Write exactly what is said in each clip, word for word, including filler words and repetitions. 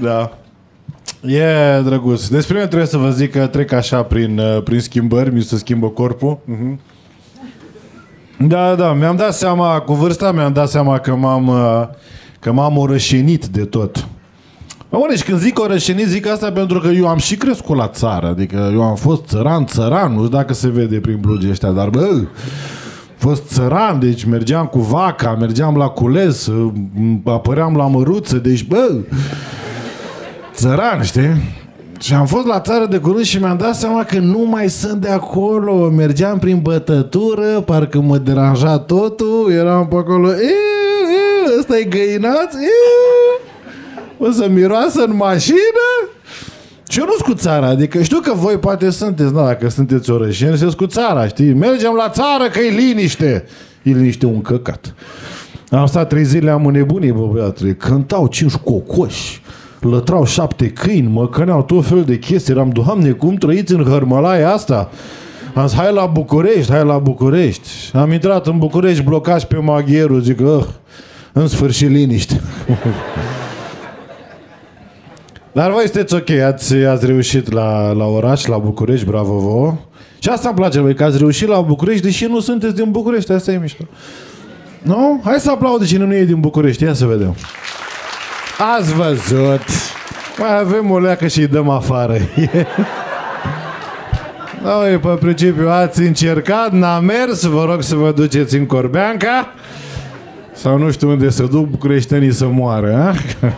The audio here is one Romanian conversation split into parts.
Da. E drăguț. Despre mine trebuie să vă zic că trec așa prin, prin schimbări, mi se schimbă corpul. Uh-huh. Da, da, mi-am dat seama, cu vârsta mi-am dat seama că m-am, că m-am orășenit de tot. Mă, deci când zic orășenit, zic asta pentru că eu am și crescut la țară. Adică eu am fost țăran, țăran, nu știu dacă se vede prin blugii ăștia, dar bă, am fost țăran, deci mergeam cu vaca, mergeam la cules, apăream la măruță, deci bă, țăran, știi? Și am fost la țară de curând și mi-am dat seama că nu mai sunt de acolo. Mergeam prin bătătură, parcă mă deranja totul, eram pe acolo, ăsta-i găinaț, o să miroasă în mașină. Și eu nu-s cu țara, adică știu că voi poate sunteți, da, dacă sunteți orășeni, sunteți cu țara, știi? Mergem la țară că e liniște. E liniște un căcat. Am stat trei zile, am înnebunit, bă, băiatule. Cântau cinci cocoși, lătrau șapte câini, mă căneau tot fel de chestii. Eram, Doamne, cum trăiți în hărmălaia asta? Am zis, hai la București, hai la București. Am intrat în București, blocați pe Magheru, zic, oh, în sfârșit liniște. Dar voi sunteți ok, ați, ați reușit la, la oraș, la București, bravo vouă. Și asta îmi place, voi, că ați reușit la București, deși nu sunteți din București, asta e mișto. Nu? Hai să aplaude cine nu e din București, ia să vedem. Ați văzut? Mai avem o leacă și îi dăm afară. Noi, pe principiu, ați încercat, n-a mers, vă rog să vă duceți în Corbeanca. Sau nu știu unde să duc bucureștenii să moară, a?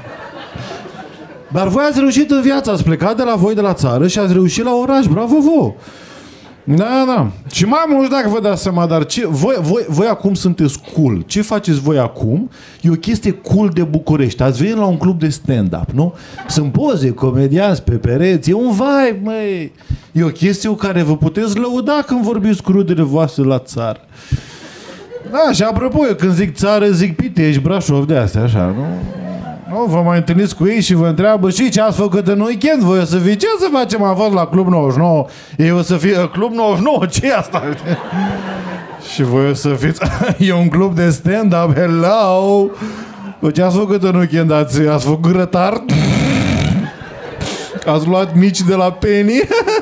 Dar voi ați reușit în viață, ați plecat de la voi de la țară și ați reușit la oraș, bravo vouă! Da, da. Și mai mult, dacă vă dați seama, dar ce, voi, voi, voi acum sunteți cool. Ce faceți voi acum? E o chestie cool de București. Ați venit la un club de stand-up, nu? Sunt poze, comedianți pe pereți. E un vibe, măi. E o chestie cu care vă puteți lăuda când vorbiți cu rudele voastre la țară. Da, și apropo, eu când zic țară, zic Pitești, Brașov, de astea, așa, nu? Nu, vă mai întâlniți cu ei și vă întreabă și ce ați făcut în weekend, voi o să fie, ce să facem, am fost la Club nouăzeci și nouă, ei o să fie, Club nouăzeci și nouă, ce e asta? Și voi o să fiți, e un club de stand-up, hello, ce ați făcut în weekend, ați, ați făcut grătar? Ați luat mici de la Penny?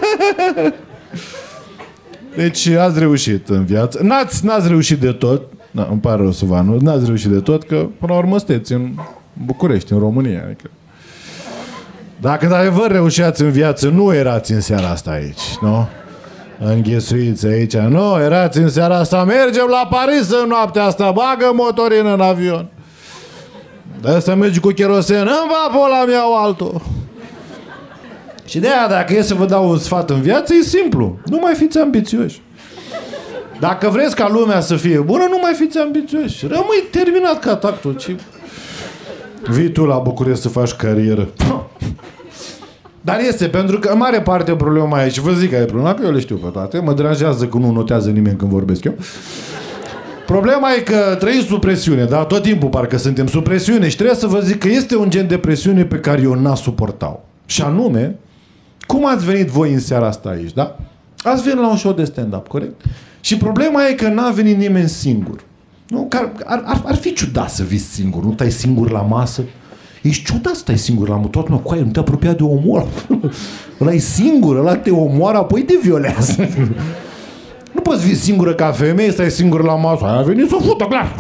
Deci ați reușit în viață, n-ați, n-ați reușit de tot, da, îmi pare rău să vă anunț, n-ați reușit de tot, că până la urmă sunteți în București, în România. Adică. Dacă de adevăr reușeați în viață, nu erați în seara asta aici, nu? Înghesuiți aici, nu, erați în seara asta, mergem la Paris în noaptea asta, bagă motorină în avion. Dar să mergi cu cherosen, în vapola mi-au altul. Și de aia, dacă e să vă dau un sfat în viață, e simplu, nu mai fiți ambițioși. Dacă vreți ca lumea să fie bună, nu mai fiți ambițioși. Rămâi terminat ca tactul. Ci... Vii tu la București să faci carieră. Dar este, pentru că în mare parte problema aici, vă zic că e problema, că eu le știu pe toate, mă deranjează că nu notează nimeni când vorbesc eu. Problema e că trăiți sub presiune, da? Tot timpul parcă suntem sub presiune și trebuie să vă zic că este un gen de presiune pe care eu n-a suportau. Și anume, cum ați venit voi în seara asta aici, da? Ați venit la un show de stand-up, corect? Și problema e că n-a venit nimeni singur. Nu? Ar, ar, ar fi ciudat să vii singur, nu stai singur la masă. Ești ciudat să stai singur la masă. Tot mă, coaie, nu te apropia de omul ăla. Ăla e singur, ăla te omoară, apoi te violează. Nu poți fi singură ca femeie, stai singur la masă. Aia a venit să o fută, clar.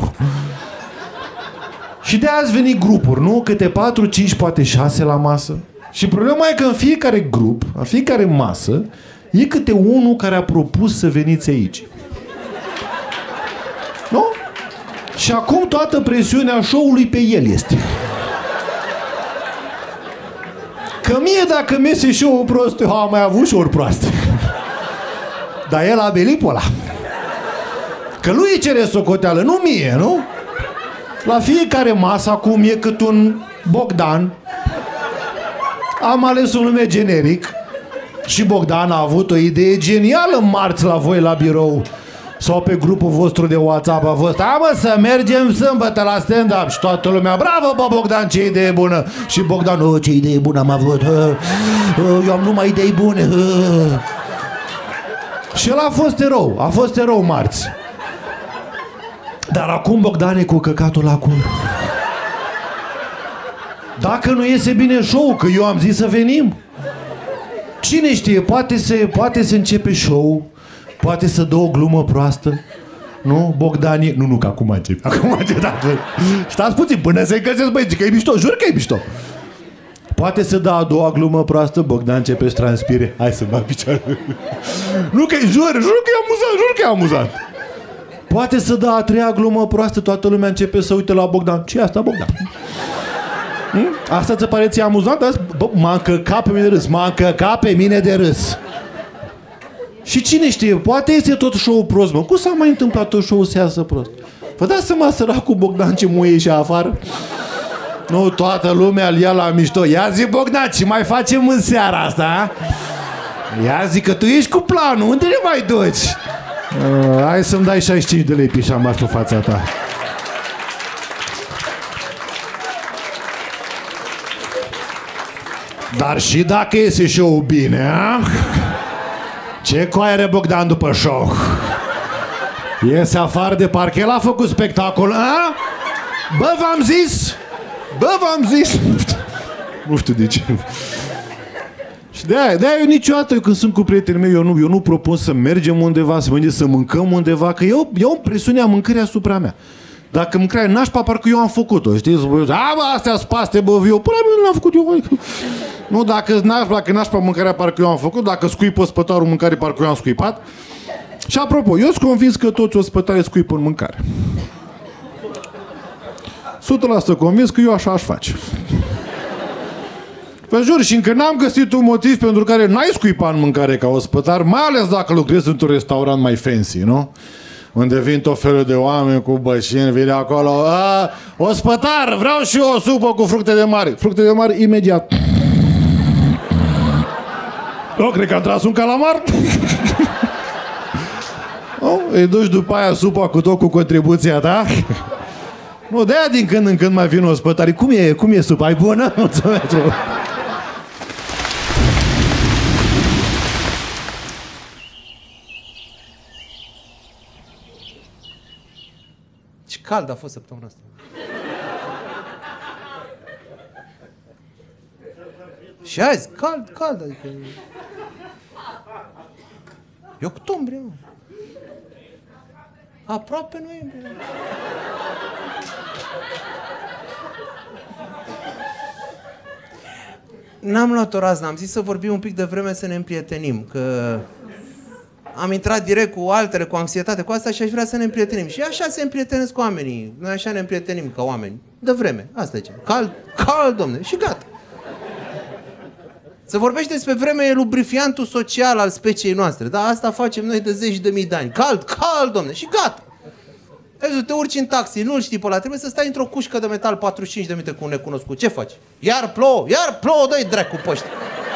Și de azi veni grupuri, nu? Câte patru, cinci, poate șase la masă. Și problema e că în fiecare grup, în fiecare masă, e câte unul care a propus să veniți aici. Nu? Și acum toată presiunea show-ului pe el este. Că mie dacă mi-e show-ul prost, eu am mai avut show-uri proaste. Dar el a belit pe ăla. Că lui îi cere socoteală, nu mie, nu? La fiecare masă acum e cât un Bogdan. Am ales un nume generic. Și Bogdan a avut o idee genială marți la voi la birou sau pe grupul vostru de WhatsApp. A fost, a mă, să mergem sâmbătă la stand-up. Și toată lumea, bravo, bă, Bogdan, ce idee bună. Și Bogdan, oh, ce idee bună am avut. Eu am numai idei bune. Și el a fost erou, a fost erou marți. Dar acum Bogdan e cu căcatul acum. Dacă nu iese bine show, că eu am zis să venim. Cine știe, poate să, poate să începe show, poate să dă o glumă proastă. Nu? Bogdan e... Nu, nu, că acum începe. Acum începe, da. Stați puțin, până se încălzesc băieții, că e mișto, jur că e mișto. Poate să dă a doua glumă proastă, Bogdan începe să transpire. Hai să bag picioarele. Nu că jur, jur că e amuzant, jur că e amuzant. Poate să dă a treia glumă proastă, toată lumea începe să uite la Bogdan. Ce e asta, Bogdan? Hmm? Asta ți pare ție amuzant? Bă, m-a încăcat pe mine de râs, m-a încăcat pe mine de râs. Și cine știe, poate este tot show-ul prost, mă. Cum s-a mai întâmplat tot show-ul să iasă prost? Vă dați seama, săracul Bogdan, ce muie și afară? Nu, toată lumea îl ia la mișto. Ia zi, Bogdan, ce mai facem în seara asta, a? Ia zi că tu ești cu planul, unde ne mai duci? Uh, hai să-mi dai șaizeci și cinci de lei pișamaș pe fața ta. Dar și dacă iese show-ul bine, a? Ce coaie are Bogdan după show? Iese afară de parcă el a făcut spectacol, a? Bă, v-am zis! Bă, v-am zis! Nu știu de ce. Și de-aia, de-aia eu niciodată, eu când sunt cu prietenii mei, eu nu, eu nu propun să mergem undeva, să mergem să mâncăm undeva, că eu, eu am presiunea mâncării asupra mea. Dacă mâncarea e nașpa, parcă eu am făcut-o, știți? Bă, a, bă, astea spaste, bă, eu, până la mine l-am făcut eu. Nu, dacă nașpa, dacă nașpa mâncarea, parcă eu am făcut, dacă scuipă spătarul mâncare, parcă eu am scuipat. Și apropo, eu sunt convins că toți ospătare scuipă în mâncare. o sută la sută convins că eu așa aș face. Vă jur, și încă n-am găsit un motiv pentru care n-ai scuipa în mâncare ca ospătar, mai ales dacă lucrezi într-un restaurant mai fancy, nu? Unde vin tot felul de oameni cu bășini, vine acolo, a, ospătar, vreau și eu o supă cu fructe de mare. Fructe de mare, imediat. O, cred că am tras un calamar. O, îi duci după aia supa cu tot cu contribuția ta. Nu, de-aia din când în când mai vin ospătarii. Cum e, cum e supa? E bună? Mulțumesc. Ce cald a fost săptămâna asta. Și azi, cald, cald, adică... E octombrie, mă. Aproape noiembrie. N-am luat o razna, am zis să vorbim un pic de vreme să ne împrietenim, că am intrat direct cu altele, cu anxietate, cu asta și aș vrea să ne împrietenim. Și așa se împrietenesc cu oamenii, noi așa ne împrietenim ca oameni. De vreme, asta e ce. Cald, cald, domne, și gata. Se vorbește despre vreme e lubrifiantul social al speciei noastre, dar asta facem noi de zeci de mii de ani. Cald, cald, domne, și gata. Vezi, te urci în taxi, nu-l știi pe ăla, trebuie să stai într-o cușcă de metal patruzeci și cinci de minute cu un necunoscut. Ce faci? Iar plouă, iar plouă, dă-i dracu pe ăștia.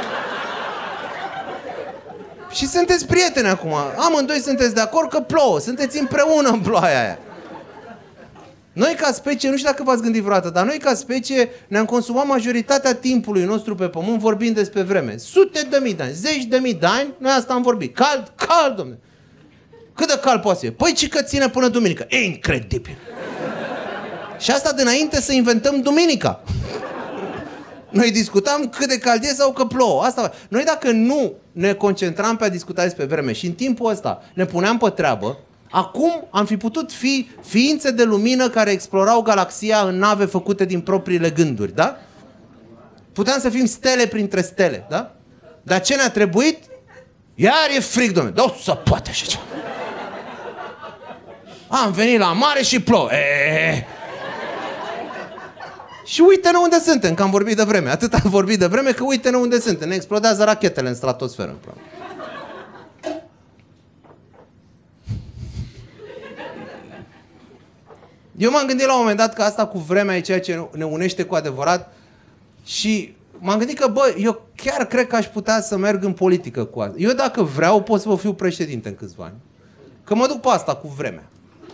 Și sunteți prieteni acum, amândoi sunteți de acord că plouă, sunteți împreună în ploaia aia. Noi ca specie, nu știu dacă v-ați gândit vreodată, dar noi ca specie ne-am consumat majoritatea timpului nostru pe pământ vorbind despre vreme. Sute de mii de ani, zeci de mii de ani, noi asta am vorbit. Cald, cald, domne. Cât de cald poate să fie? Păi ci că ține până duminică. E incredibil. Și asta dinainte să inventăm duminica. Noi discutam cât de cald e sau că plouă. Asta. Noi dacă nu ne concentram pe a discuta despre vreme și în timpul ăsta ne puneam pe treabă, acum am fi putut fi ființe de lumină care explorau galaxia în nave făcute din propriile gânduri, da? Puteam să fim stele printre stele, da? Dar ce ne-a trebuit? Iar e frig, domnule. Da, o să poate așa ceva. Am venit la mare și plouă. Eee. Și uite-ne unde suntem, că am vorbit de vreme. Atât am vorbit de vreme că uite-ne unde suntem. Ne explodează rachetele în stratosferă. Eu m-am gândit la un moment dat că asta cu vremea e ceea ce ne unește cu adevărat și m-am gândit că, bă, eu chiar cred că aș putea să merg în politică cu asta. Eu dacă vreau pot să vă fiu președinte în câțiva ani. Că mă duc pe asta cu vremea.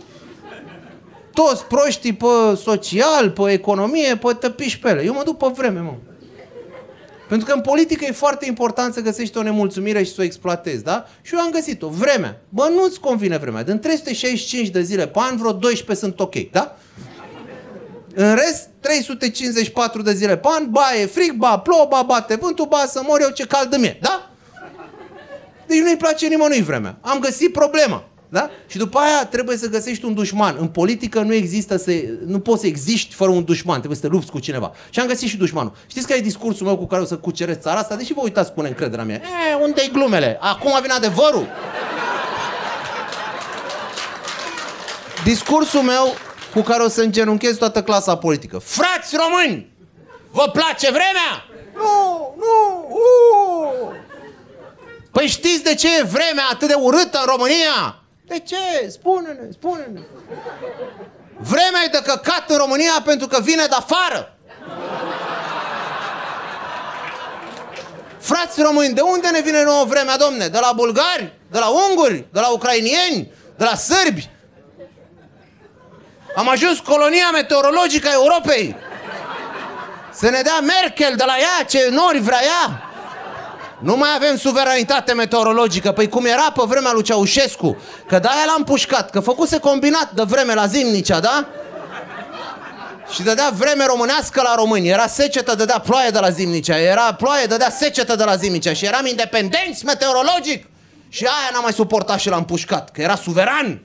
Toți proștii pe social, pe economie, pe tăpiși pe ele. Eu mă duc pe vreme, mă. Pentru că în politică e foarte important să găsești o nemulțumire și să o exploatezi, da? Și eu am găsit-o. Vremea. Bă, nu-ți convine vremea. Din trei sute șaizeci și cinci de zile pe an, vreo doisprezece sunt ok, da? În rest, trei sute cincizeci și patru de zile pe an, ba e frig, ba plouă, ba bate vântul, ba să mor eu, ce cald îmi e, da? Deci nu-i place nimănui vremea. Am găsit problema, da? Și după aia trebuie să găsești un dușman. În politică nu există să, nu poți să existi fără un dușman, trebuie să te lupți cu cineva. Și am găsit și dușmanul. Știți care e discursul meu cu care o să cuceresc țara asta? Deși vă uitați cu neîncrederea mea. E, unde-i glumele? Acum vine adevărul. Discursul meu cu care o să îngenunchez toată clasa politică. Frați români! Vă place vremea? Nu, nu, uh. Păi știți de ce e vremea atât de urâtă în România? De ce? Spune-ne, spune-ne. Vremea e de căcat în România pentru că vine de afară. Frați români, de unde ne vine nouă vremea, domne? De la bulgari? De la unguri? De la ucrainieni? De la sârbi? Am ajuns colonia meteorologică a Europei. Să ne dea Merkel de la ea ce nori vrea ea. Nu mai avem suveranitate meteorologică. Păi cum era pe vremea lui Ceaușescu, că de-aia l-am pușcat, că făcuse combinat de vreme la Zimnicea, da? Și dădea vreme românească la români. Era secetă, dădea ploaie de la Zimnicea. Era ploaie, dădea secetă de la Zimnicea. Și eram independenți meteorologic. Și aia n-am mai suportat și l-am pușcat, că era suveran.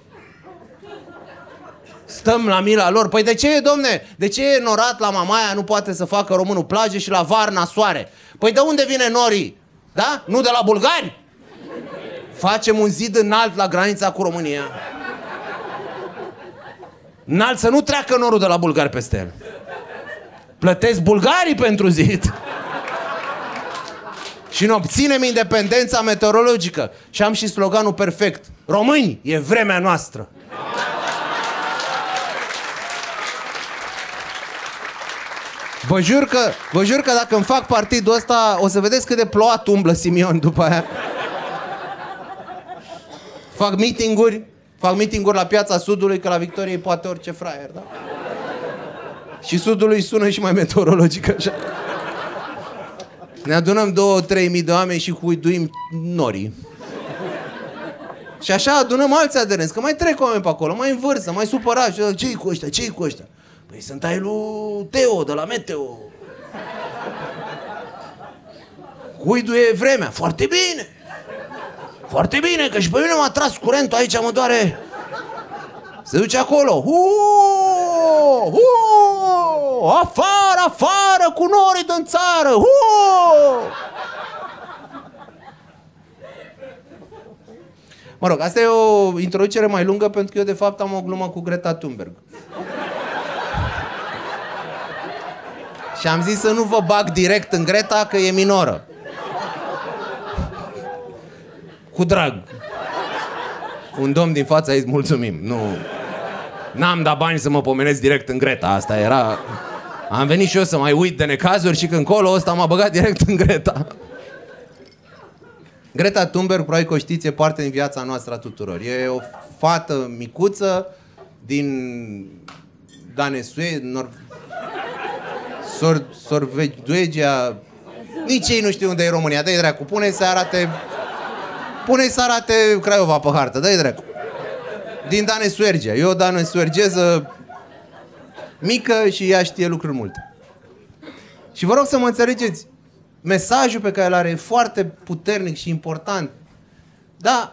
Stăm la mila lor. Păi de ce, domne? De ce e norat la Mamaia nu poate să facă românul plage și la Varna soare? Păi de unde vine norii? Da? Nu de la bulgari? Facem un zid înalt la granița cu România. Înalt să nu treacă norul de la bulgari peste el. Plătesc bulgarii pentru zid. Și ne obținem independența meteorologică. Și am și sloganul perfect. Români, e vremea noastră. Vă jur că, vă jur că dacă îmi fac partidul ăsta, o să vedeți cât de plouat umblă Simion după aia. Fac meeting-uri, fac meeting-uri la Piața Sudului, că la Victoriei poate orice fraier, da? Și Sudul îi sună și mai meteorologic așa. Ne adunăm două, trei mii de oameni și huiduim norii. Și așa adunăm alți aderenți, că mai trec oameni pe acolo, mai în vârstă, mai supărați. Ce-i cu ăștia, ce-i cu ăștia? Păi sunt ai lui Teo, de la Meteo. Huiduie vremea. Foarte bine. Foarte bine, că și pe mine m-a tras curentul aici, mă doare. Se duce acolo. Huuu! Huuu! Afară, afară, cu norii din țară. Huuu! Mă rog, asta e o introducere mai lungă, pentru că eu de fapt am o glumă cu Greta Thunberg. Și am zis să nu vă bag direct în Greta, că e minoră. Cu drag. Un domn din fața îi mulțumim. Nu, n-am dat bani să mă pomenesc direct în Greta. Asta era... Am venit și eu să mai uit de necazuri și când colo ăsta m-a băgat direct în Greta. Greta Thunberg, probabil că o știți, e parte din viața noastră a tuturor. E o fată micuță din Danesuie, Nor... Sor... Sorvegia... Nici ei nu știu unde e România. Dă-i dracu, pune-i să arate... Pune-i să arate Craiova pe hartă, dă-i dracu. Din Danesuergia. E o danesuergeză mică și ea știe lucruri multe. Și vă rog să mă înțelegeți, mesajul pe care îl are e foarte puternic și important. Da,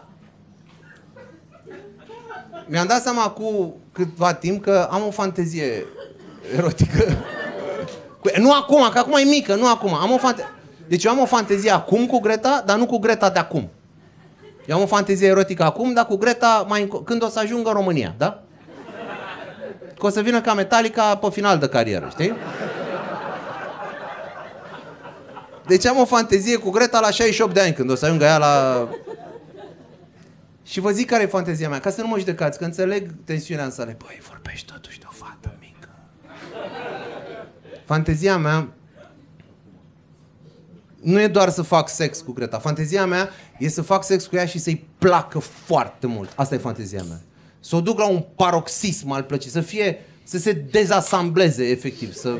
mi-am dat seama cu câtva timp că am o fantezie erotică. Nu acum, că acum e mică, nu acum. Am o fante... Deci eu am o fantezie acum cu Greta, dar nu cu Greta de acum. Eu am o fantezie erotică acum, dar cu Greta mai înco... când o să ajungă în România, da? Că o să vină ca Metallica pe final de carieră, știi? Deci am o fantezie cu Greta la șaizeci și opt de ani, când o să ajungă ea la... Și vă zic care e fantezia mea, ca să nu mă judecați, că înțeleg tensiunea în sală. Băi, vorbești totuși de o fată mică. Fantezia mea nu e doar să fac sex cu Greta. Fantezia mea e să fac sex cu ea și să-i placă foarte mult. Asta e fantezia mea. Să o duc la un paroxism al plăcerii, să fie, să se dezasambleze efectiv, să...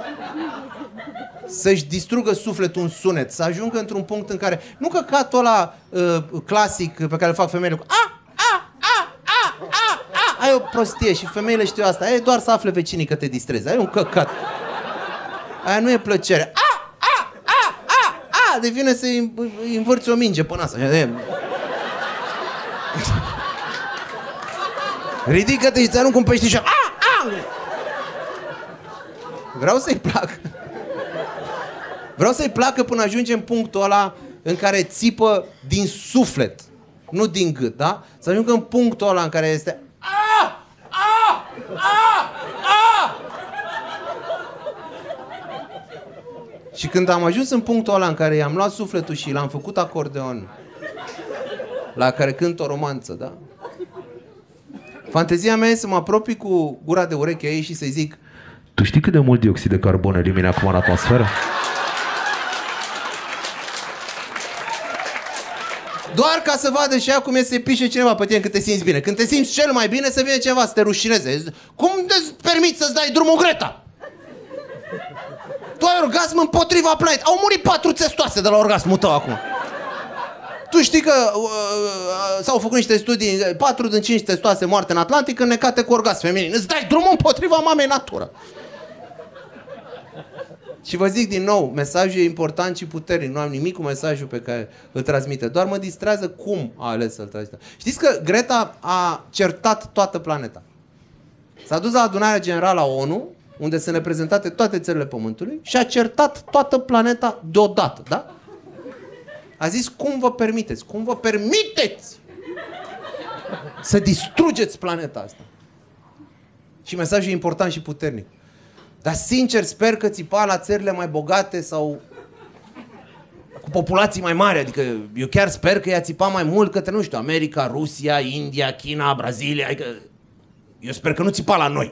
să-și distrugă sufletul un sunet, să ajungă într-un punct în care... Nu căcatul ăla uh, clasic pe care îl fac femeile cu... A, a, a, a, a, a, a, ai o prostie și femeile știu asta. E doar să afle vecinii că te distrezi. Ai un căcat. Aia nu e plăcere. A, a, a, a, a, devine să-i învârți o minge până asta. Ridică-te și ți arunc un peștișor. A, a! Vreau să-i plac. Vreau să-i placă până ajungem în punctul ăla în care țipă din suflet, nu din gât, da? Să ajungă în punctul ăla în care este a, a, a, a! Și când am ajuns în punctul ăla în care i-am luat sufletul și l-am făcut acordeon, la care cânt o romanță, da? Fantezia mea e să mă apropii cu gura de ureche a ei și să-i zic: tu știi cât de mult dioxid de carbon elimine acum în atmosferă? Doar ca să vadă și ea cum e să-i pișe cineva pe tine când te simți bine. Când te simți cel mai bine, să vină cineva să te rușineze. Cum îți permiți să-ți dai drumul, Greta? Tu ai orgasm împotriva planetei. Au murit patru testoase de la orgasmul tău acum. Tu știi că uh, s-au făcut niște studii, patru din cinci testoase moarte în Atlantic înnecate cu orgasm feminin. Îți dai drumul împotriva mamei natură. Și vă zic din nou, mesajul e important și puternic. Nu am nimic cu mesajul pe care îl transmite. Doar mă distrează cum a ales să-l transmită. Știți că Greta a certat toată planeta. S-a dus la adunarea generală a ONU, unde sunt reprezentate toate țările Pământului, și a certat toată planeta deodată, da? A zis: cum vă permiteți? Cum vă permiteți să distrugeți planeta asta? Și mesajul e important și puternic. Dar sincer sper că țipa la țările mai bogate sau cu populații mai mari. Adică eu chiar sper că ea țipa mai mult către, nu știu, America, Rusia, India, China, Brazilia. Adică eu sper că nu țipa la noi.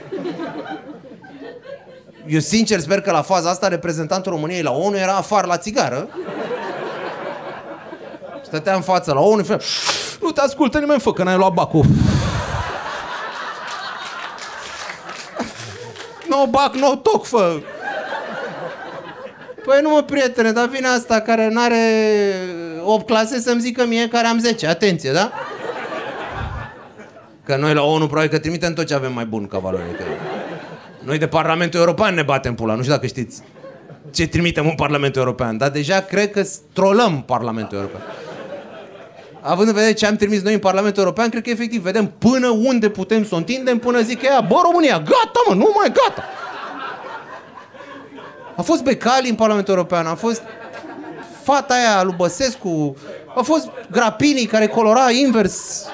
Eu sincer sper că la faza asta reprezentantul României la ONU era afară la țigară. Stătea în față la ONU și fă: nu te ascultă nimeni, fă, că n-ai luat bacul. No bac, no toc, fă. Păi nu mă, prietene, dar vine asta care n-are opt clase să-mi zică mie care am zece. Atenție, da? Că noi la ONU probabil că trimitem tot ce avem mai bun ca valoare. Că noi de Parlamentul European ne batem pula. Nu știu dacă știți ce trimitem în Parlamentul European, dar deja cred că trolăm Parlamentul European. Având în vedere ce am trimis noi în Parlamentul European, cred că efectiv vedem până unde putem să o întindem, până zic ea: bă, România, gata, mă, nu mai gata. A fost Becali în Parlamentul European, a fost fata aia lui Băsescu, a fost Grapini care colora invers.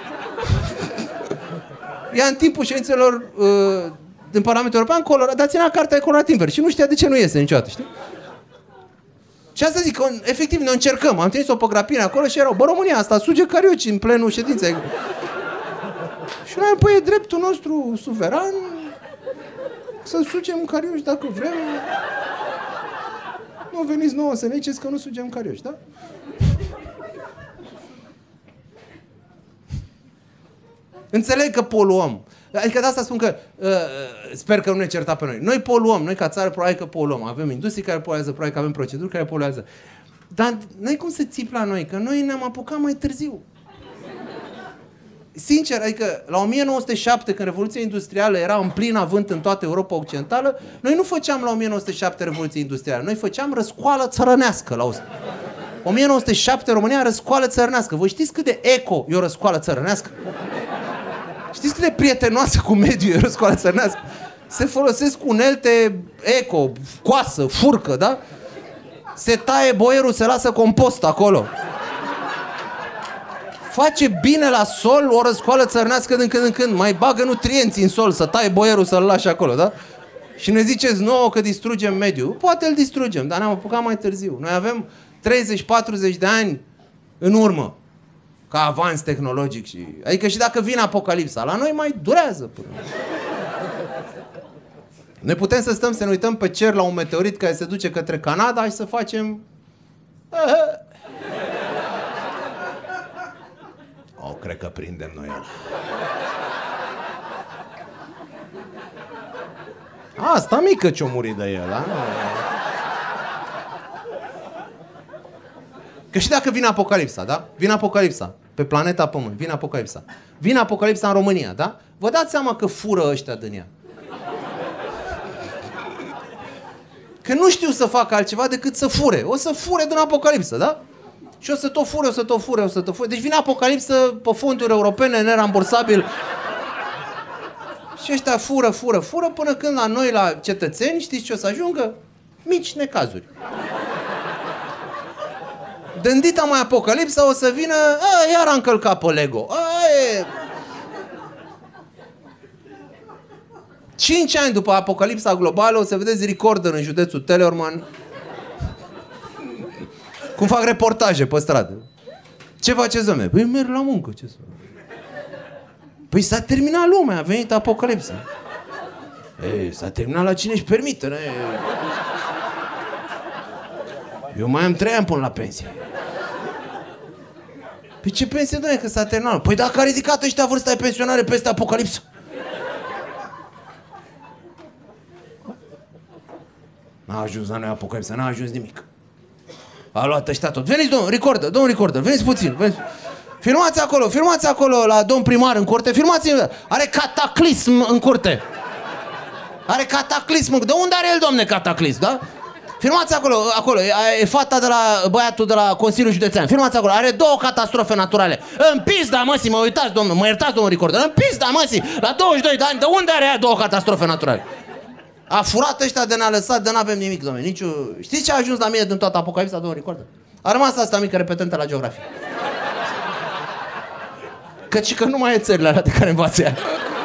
Ea în timpul ședințelor uh, din Parlamentul European colora, dar ținea cartea, e colorat invers și nu știa de ce nu iese niciodată, știi? Și asta zic, că, efectiv, noi încercăm. Am trimis-o pe Grapini acolo și erau: bă, România, asta suge carioci în plenul ședinței. Și noi, păi, e dreptul nostru suveran să sugem carioci dacă vrem. Nu veniți nouă să ne ziceți că nu sugem carioci, da? Înțeleg că poluăm. Adică de asta spun că uh, sper că nu ne certa pe noi. Noi poluăm, noi ca țară probabil că poluăm. Avem industrii care poluează, probabil că avem proceduri care poluează. Dar n-ai cum să țipi la noi, că noi ne-am apucat mai târziu. Sincer, adică la o mie nouă sute șapte, când Revoluția Industrială era în plin avânt în toată Europa Occidentală, noi nu făceam la o mie nouă sute șapte Revoluție Industrială, noi făceam răscoală țărănească la o mie nouă sute șapte România răscoală țărănească. Voi știți cât de eco e o răscoală țărănească? Știți cât de prietenoasă cu mediul e o răscoală țărănească? Se folosesc unelte eco, coasă, furcă, da? Se taie boierul, se lasă compost acolo. Face bine la sol o răscoală țărănească din când în când. Mai bagă nutrienți în sol, să taie boierul, să-l lași acolo, da? Și ne ziceți nouă că distrugem mediul. Poate îl distrugem, dar ne-am apucat mai târziu. Noi avem treizeci patruzeci de ani în urmă ca avans tehnologic. Și... adică și dacă vine apocalipsa, la noi mai durează până. Noi putem să stăm să ne uităm pe cer la un meteorit care se duce către Canada și să facem... O, oh, cred că prindem noi ăla. Asta mică ce-o murit de el, a? Că și dacă vine apocalipsa, da? Vine apocalipsa. pe planeta Pământ. Vine apocalipsa. Vine apocalipsa în România, da? Vă dați seama că fură ăștia din ea. Că nu știu să facă altceva decât să fure. O să fure din apocalipsă, da? Și o să tot fure, o să tot fure, o să tot fure. Deci vine apocalipsă pe fonduri europene, nerambursabil. Și ăștia fură, fură, fură, până când la noi, la cetățeni, știți ce o să ajungă? Mici necazuri. Dândita mai apocalipsa o să vină, a, iar a încălcat pe Lego. A, e... Cinci ani după apocalipsa globală o să vedeți recorder în județul Teleorman. Cum fac reportaje pe stradă. Ce faceți, dom'le? Păi merg la muncă, ce să fac? Păi s-a terminat lumea, a venit apocalipsa. Ei, s-a terminat la cine își permite, ne? Eu mai am trei ani până la pensie. Păi ce pensie, doamne, că s-a terminat? Păi dacă a ridicat ăștia vârsta de pensionare peste apocalipsă. N-a ajuns la noi apocalipsa, n-a ajuns nimic. A luat ăștia tot. Veniți, domnul, recorder, domnul recorder, veniți puțin, veniți. Filmați acolo, filmați acolo la domn primar în curte, filmați, are cataclism în curte. Are cataclism, de unde are el, domne, cataclism, da? Filmați acolo, acolo, e fata de la, băiatul de la Consiliul Județean, filmați acolo, are două catastrofe naturale. În pizda, măsii, mă uitați, domnul, mă iertați, domnul recorder, în pizda, măsii, la douăzeci și doi de ani, de unde are ea două catastrofe naturale? A furat ăștia de ne-a lăsat, de n-avem nimic, domnule, niciu... Știți ce a ajuns la mine din toată apocalipsa, domnul recorder? A rămas asta mică repetentă la geografie. Căci că nu mai e țările alea de care învață ea.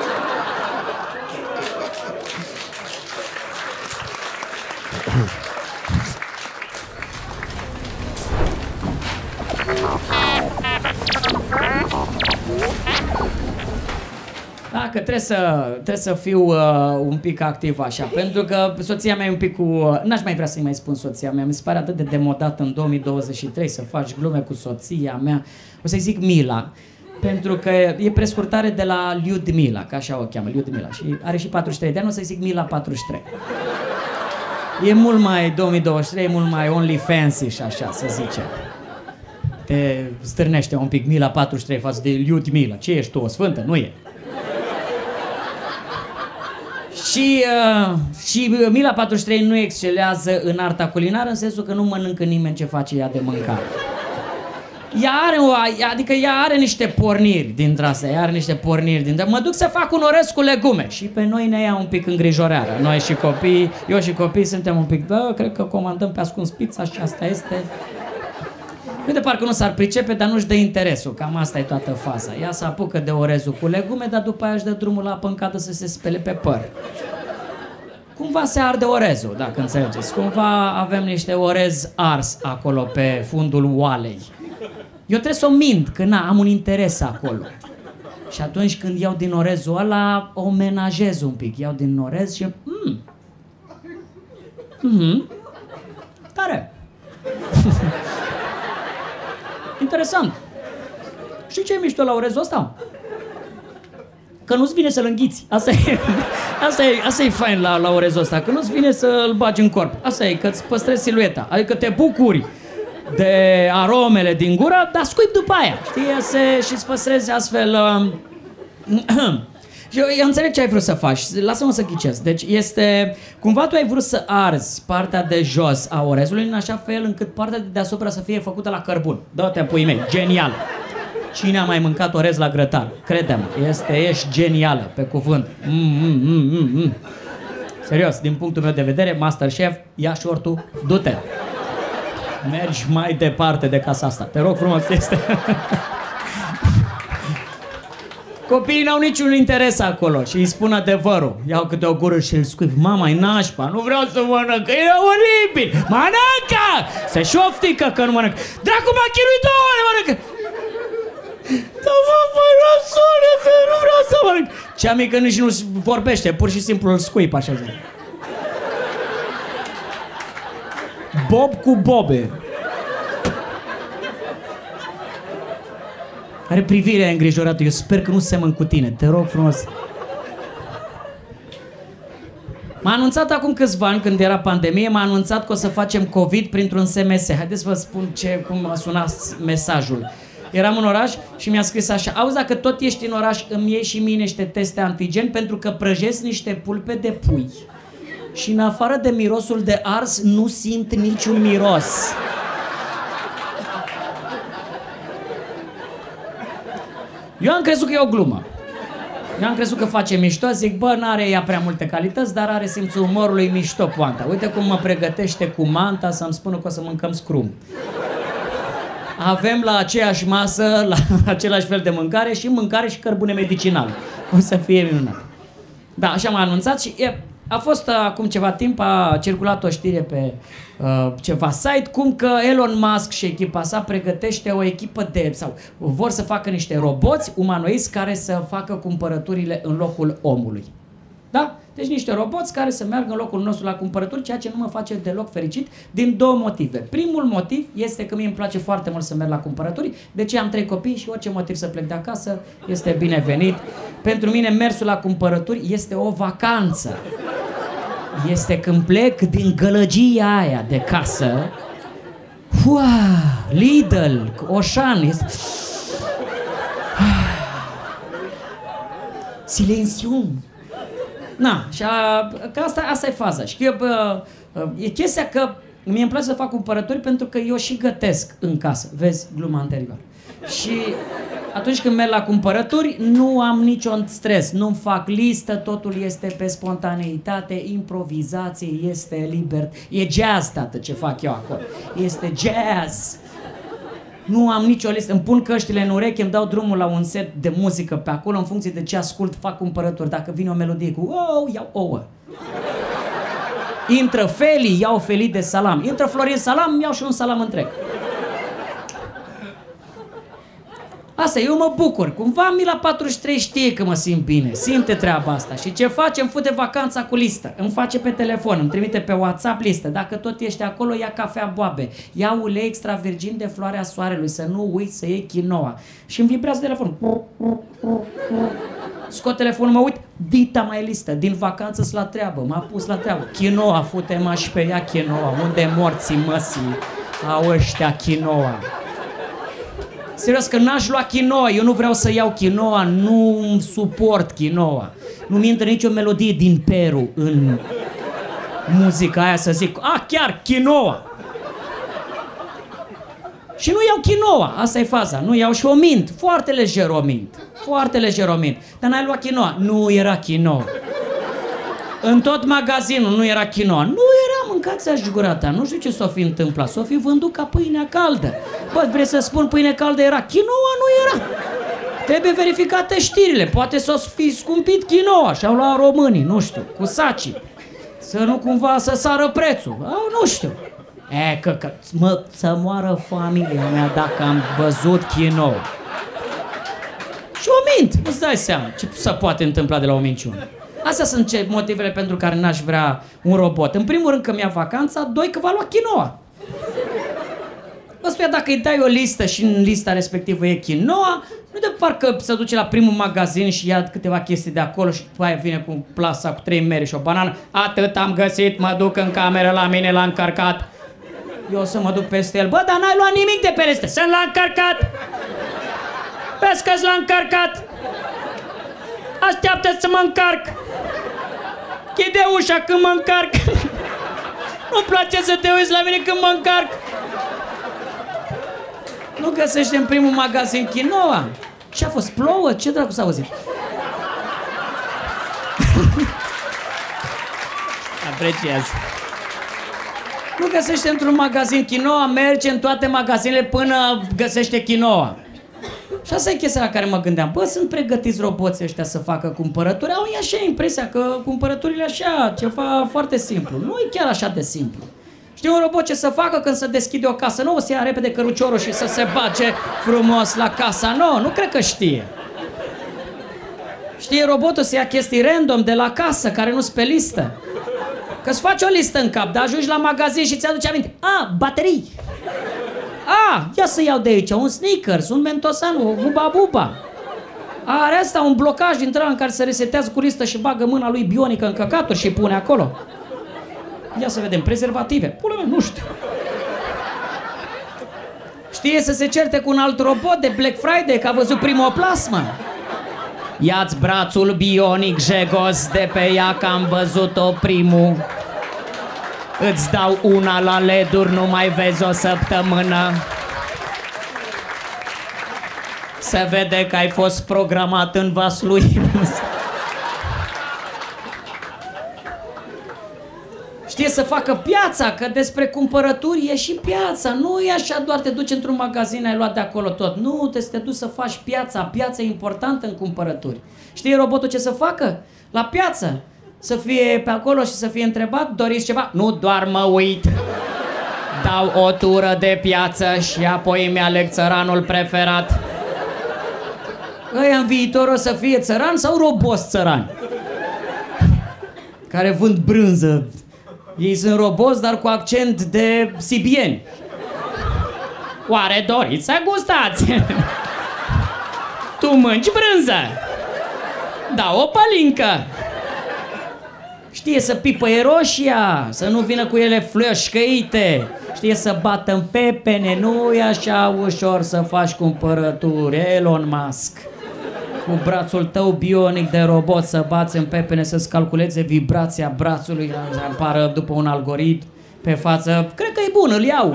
Da, că trebuie să, trebuie să fiu uh, un pic activ așa, pentru că soția mea e un pic cu... Uh, n-aș mai vrea să-i mai spun soția mea, mi se pare atât de demodat în două mii douăzeci și trei să faci glume cu soția mea. O să-i zic Mila, pentru că e prescurtare de la Liudmila, că așa o cheamă, Liudmila, și are și patruzeci și trei de ani, o să-i zic Mila patruzeci și trei. E mult mai două mii douăzeci și trei, e mult mai only fancy și așa, să zicem. Te stârnește un pic Mila patruzeci și trei față de Liudmila. Ce ești tu, o sfântă? Nu e. Și, uh, și Mila patruzeci și trei nu excelează în arta culinară, în sensul că nu mănâncă nimeni ce face ea de mâncare. Ea are, o, adică ea are niște porniri dintre astea, ea are niște porniri dintre... Mă duc să fac un orez cu legume și pe noi ne ia un pic îngrijorarea. Noi și copii, eu și copii suntem un pic, da, cred că comandăm pe ascuns pizza și asta este... Uite, parcă nu s-ar pricepe, dar nu-și dă interesul, cam asta e toată faza. Ea se apucă de orezul cu legume, dar după aia își dă drumul la apă în cadă să se spele pe păr. Cumva se arde orezul, dacă înțelegeți. Cumva avem niște orez ars acolo pe fundul oalei. Eu trebuie să o mint, că na, am un interes acolo. Și atunci când iau din orezul ăla, o menajez un pic. Iau din orez și... Mm. Mhm. Tare. Interesant. Și ce e mișto la orezul ăsta? Că nu-ți vine să-l înghiți. Asta e, asta e, asta e fain la, la orezul ăsta, că nu-ți vine să-l bagi în corp. Asta e, că îți păstrezi silueta. Adică te bucuri de aromele din gură, dar scuip după aia. Știi? Se, și îți păstrezi astfel... Uh, eu, eu înțeleg ce ai vrut să faci. Lasă-mă să ghicesc. Deci este... Cumva tu ai vrut să arzi partea de jos a orezului în așa fel încât partea de deasupra să fie făcută la cărbun. Dă-te, pui mei. Genial. Cine a mai mâncat orez la grătar? Crede-mă. Este, ești genială, pe cuvânt. Mm, mm, mm, mm, mm. Serios, din punctul meu de vedere, Masterchef, ia șortul, du-te. Mergi mai departe de casa asta. Te rog frumos, este... Copiii n-au niciun interes acolo și îi spun adevărul. Iau câte o gură și îl scuip. Mama-i nașpa, nu vreau să mănânc, e oribil. Mănâncă! Se șoftică că nu mănâncă. Dracu, m-a chinuit două ore, mănâncă! Da, mă, măi, răsune, nu vreau să mănânc. Cea mică nici nu vorbește, pur și simplu îl scuip așa. Bob cu bobe. Are privirea îngrijorată. Eu sper că nu semăn cu tine. Te rog frumos. M-a anunțat acum câțiva ani, când era pandemie, m-a anunțat că o să facem COVID printr-un S M S. Haideți să vă spun ce, cum a sunat mesajul. Eram în oraș și mi-a scris așa: auzi, dacă tot ești în oraș, îmi iei și mie niște teste antigen pentru că prăjesc niște pulpe de pui. Și în afară de mirosul de ars, nu simt niciun miros. Eu am crezut că e o glumă. Eu am crezut că face mișto, zic, bă, n-are ea prea multe calități, dar are simțul umorului, mișto poanta. Uite cum mă pregătește cu manta să-mi spună că o să mâncăm scrum. Avem la aceeași masă, la același fel de mâncare și mâncare și cărbune medicinal. O să fie minunat. Da, așa m-a anunțat și e, a fost uh, acum ceva timp, a circulat o știre pe uh, ceva site, cum că Elon Musk și echipa sa pregătește o echipă de, sau vor să facă niște roboți umanoizi care să facă cumpărăturile în locul omului. Da? Deci niște roboți care să meargă în locul nostru la cumpărături, ceea ce nu mă face deloc fericit, din două motive. Primul motiv este că mie îmi place foarte mult să merg la cumpărături, de ce am trei copii și orice motiv să plec de acasă este binevenit. Pentru mine mersul la cumpărături este o vacanță. Este când plec din gălăgia aia de casă. Ua, Lidl, Oșan, este... Silențiu. Na, și a, că asta, asta e faza. Și că, bă, e chestia că mie îmi place să fac cumpărături pentru că eu și gătesc în casă. Vezi gluma anterioară. Și atunci când merg la cumpărături, nu am niciun stres, nu-mi fac listă, totul este pe spontaneitate, improvizație, este liber. E jazz, tată, ce fac eu acolo. Este jazz. Nu am nicio listă, îmi pun căștile în ureche, îmi dau drumul la un set de muzică pe acolo, în funcție de ce ascult, fac cumpărături. Dacă vine o melodie cu oh, iau ouă. Intră Feli, iau felii de salam. Intră Florin Salam, iau și un salam întreg. Asta, eu mă bucur. Cumva Mila patruzeci și trei știe că mă simt bine. Simte treaba asta. Și ce face? Îmi fute vacanța cu listă. Îmi face pe telefon, îmi trimite pe WhatsApp listă. Dacă tot ești acolo, ia cafea boabe. Ia ulei extra virgin de floarea soarelui. Să nu uiți să iei quinoa. Și îmi vibrează telefonul. Scot telefonul, mă uit. Dita mai listă. Din vacanță-s la treabă. M-a pus la treabă. Quinoa, fute-mă și pe ea quinoa. Unde morții măsii au ăștia quinoa? Serios că n-aș lua quinoa, eu nu vreau să iau quinoa, nu suport quinoa. Nu-mi intră nicio melodie din Peru în muzica aia să zic, a, chiar quinoa. Și nu iau quinoa, asta e faza, nu iau și o mint, foarte lejer o mint, foarte lejer o mint. Dar n-ai luat quinoa? Nu era quinoa. În tot magazinul nu era quinoa. Nu era, mâncați-aș gura ta. Nu știu ce s-o fi întâmplat. S-o fi vândut ca pâinea caldă. Bă, vrei să spun pâine caldă era? Quinoa nu era. Trebuie verificate știrile. Poate s-o fi scumpit quinoa și au luat românii, nu știu, cu saci. Să nu cumva să sară prețul. A, nu știu. E, că, că mă, să moară familia mea dacă am văzut quinoa. Și o mint, îți dai seama ce se poate întâmpla de la o minciună. Astea sunt ce motivele pentru care n-aș vrea un robot. În primul rând că mi-a vacanța, doi că va lua quinoa. Ăstuia dacă îi dai o listă și în lista respectivă e quinoa, nu de parcă se duce la primul magazin și ia câteva chestii de acolo și după aia vine cu plasa cu trei mere și o banană. Atât am găsit, mă duc în cameră la mine, l-am încărcat. Eu o să mă duc peste el. Bă, dar n-ai luat nimic de pe listă. Să l-a încărcat. Vezi că-ți l-a încărcat. Așteaptă să mă încarc. Chide ușa când mă încarc. Nu-mi place să te uiți la mine când mă încarc. Nu găsești în primul magazin quinoa? Ce-a fost? Plouă? Ce dracu s-a auzit? Apreciez. Nu găsește într-un magazin quinoa, merge în toate magazinele până găsește quinoa. Și asta e chestia la care mă gândeam. Bă, sunt pregătiți roboții ăștia să facă cumpărături. Au așa impresia că cumpărăturile așa, ceva foarte simplu. Nu e chiar așa de simplu. Știi un robot ce să facă când se deschide o casă nouă, să ia repede căruciorul și să se bage frumos la casa nouă? Nu cred că știe. Știe robotul să ia chestii random de la casă, care nu-s pe listă. Că-ți faci o listă în cap, dar ajungi la magazin și ți-aduce aminte. A, baterii. A, ia să iau de aici un Snickers, un Mentosan, o Buba Buba. Are asta un blocaj dintre în care se resetează cu listă și bagă mâna lui bionică în căcaturi și pune acolo. Ia să vedem, prezervative. Pune mea, nu știu. Știe să se certe cu un alt robot de Black Friday, că a văzut primoplasmă. Ia-ți brațul bionic jegos de pe ea, că am văzut-o primul. Îți dau una la L E D-uri, nu mai vezi o săptămână. Se vede că ai fost programat în Vaslui. Știe să facă piața, că despre cumpărături e și piața. Nu e așa doar te duci într-un magazin, ai luat de acolo tot. Nu, trebuie să te duci să faci piața. Piața e importantă în cumpărături. Știe robotul ce să facă? La piață. Să fie pe acolo și să fie întrebat, doriți ceva? Nu, doar mă uit. Dau o tură de piață și apoi îmi aleg țăranul preferat. Ăia în viitor o să fie țăran sau roboți țărani? Care vând brânză. Ei sunt roboți, dar cu accent de sibieni. Oare doriți să gustați? Tu mânci brânză? Da, o pălincă. Știe să pipăie roșia, să nu vină cu ele flășcăite. Știe să bată în pepene, nu e așa ușor să faci cumpărături. Elon Musk, cu brațul tău bionic de robot să bați în pepene, să-ți calculeze vibrația brațului, să apară după un algoritm pe față. Cred că e bun, îl iau.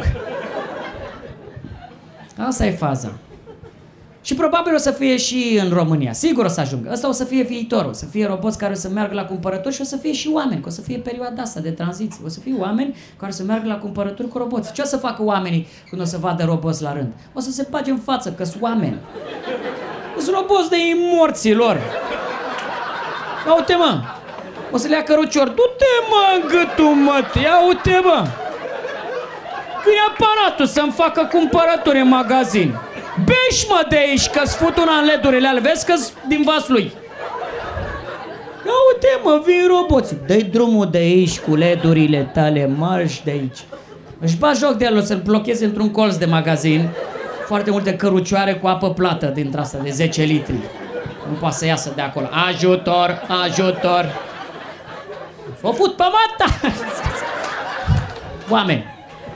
Asta e faza. Și probabil o să fie și în România. Sigur o să ajungă. Ăsta o să fie viitorul. O să fie roboți care o să meargă la cumpărături și o să fie și oameni. Că o să fie perioada asta de tranziție. O să fie oameni care să meargă la cumpărături cu roboți. Ce o să facă oamenii când o să vadă roboți la rând? O să se bage în față că sunt oameni. Sunt roboți de morților. Ia uite, mă. O să le ia cărucior. Du-te, mă, în gâtul, mă. Ia uite, mă. Vine aparatul să-mi facă cumpărături în magazin. Beși, mă, de aici, că-ți fut una în L E D-urile alea. Vezi că-s din Vaslui. Ia uite, mă, vin roboții. Dă-i drumul de aici cu L E D-urile tale, marși de aici. Își bat joc de el, o să-l blocheze într-un colț de magazin. Foarte multe cărucioare cu apă plată dintre asta, de zece litri. Nu poate să iasă de acolo. Ajutor, ajutor. S-o fut pe mata. Oameni.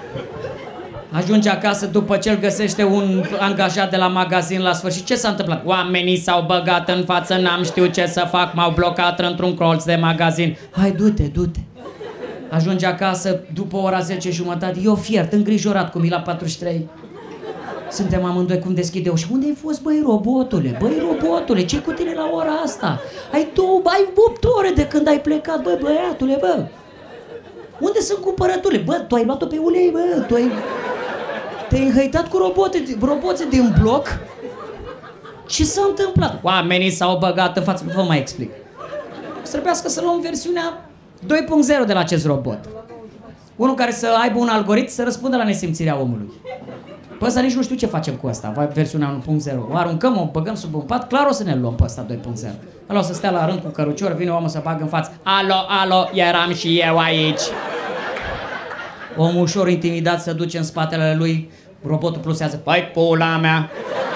Ajunge acasă după ce îl găsește un angajat de la magazin la sfârșit. Ce s-a întâmplat? Oamenii s-au băgat în față, n-am știut ce să fac, m-au blocat într-un colț de magazin. Hai, du-te, du-te. Ajunge acasă după ora zece jumătate, eu fiert, îngrijorat cu Mila patruzeci și trei. Suntem amândoi, cum deschide eu. Și unde ai fost, băi, robotule? Băi, robotule, ce cu tine la ora asta? Ai două, ai opt ore de când ai plecat, băi, băiatule, bă. Unde sunt cumpărăturile? Bă, tu ai luat-o pe ulei, bă, tu ai... Te-ai înhăitat cu robote, roboțe din bloc? Ce s-a întâmplat? Oamenii s-au băgat în față. Nu vă mai explic. Să trebuiască să luăm versiunea doi punct zero de la acest robot. Unul care să aibă un algoritm să răspundă la nesimțirea omului. Păi ăsta nici nu știu ce facem cu ăsta, versiunea unu punct zero. O aruncăm, o băgăm sub un pat, clar o să ne luăm pe ăsta doi punct zero. Ăla o să stea la rând cu cărucior, vine omul să bagă în față. Alo, alo, eram și eu aici. Omul ușor intimidat se duce în spatele lui, robotul plusează. Păi, pula mea!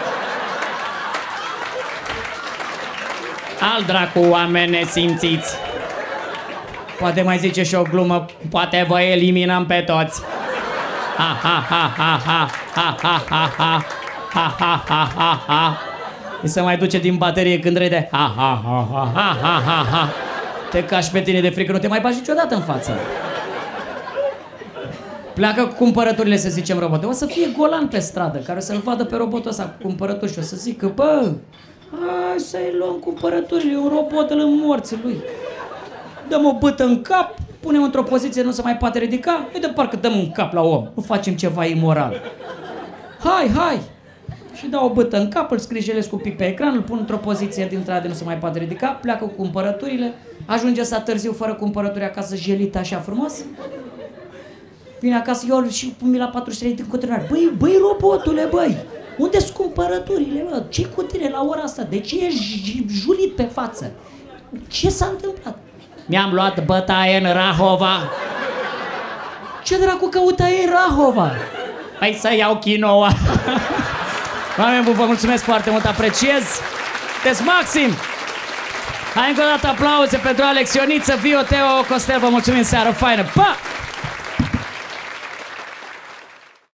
Al dracu, oameni nesimțiți! Poate mai zice și o glumă, poate vă eliminăm pe toți. Ha, ha, ha, ha, ha, ha, ha, ha, ha, ha, ha, ha, ha, ha. Și se mai duce din baterie când râde. Ha, ha, ha, ha, ha, ha, ha, ha. Te cași pe tine de frică, nu te mai bagi niciodată în față. Pleacă cu cumpărăturile, să zicem, robotul. O să fie golan pe stradă, care o să-l vadă pe robotul ăsta cu cumpărături și o să zică, bă, hai să-i luăm cumpărăturile, e un robot de în morții lui. Dăm o bâtă în cap, punem într-o poziție, nu se mai poate ridica, e de parcă dăm un cap la om, nu facem ceva imoral. Hai, hai! Și dau o bâtă în cap, îl scrijelesc cu pic pe ecran, îl pun într-o poziție dintre de nu se mai poate ridica, pleacă cu cumpărăturile, ajunge să târziu fără cumpărături acasă, jelit așa frumos. Vine acasă, eu și pun la patruzeci și trei din continuare. Băi, băi, robotule, băi, unde sunt cumpărăturile, bă? Ce-i cu tine la ora asta? De ce ești julit pe față? Ce s-a întâmplat? Mi-am luat bătaie în Rahova. Ce dracu căutai în Rahova? Hai să iau quinoa. Oameni buni, vă mulțumesc foarte mult, apreciez. Sunteți maxim. Hai încă o dată aplauze pentru Alex Ioniță, Vio, Teo, Costel, vă mulțumim, seară faină. Pa!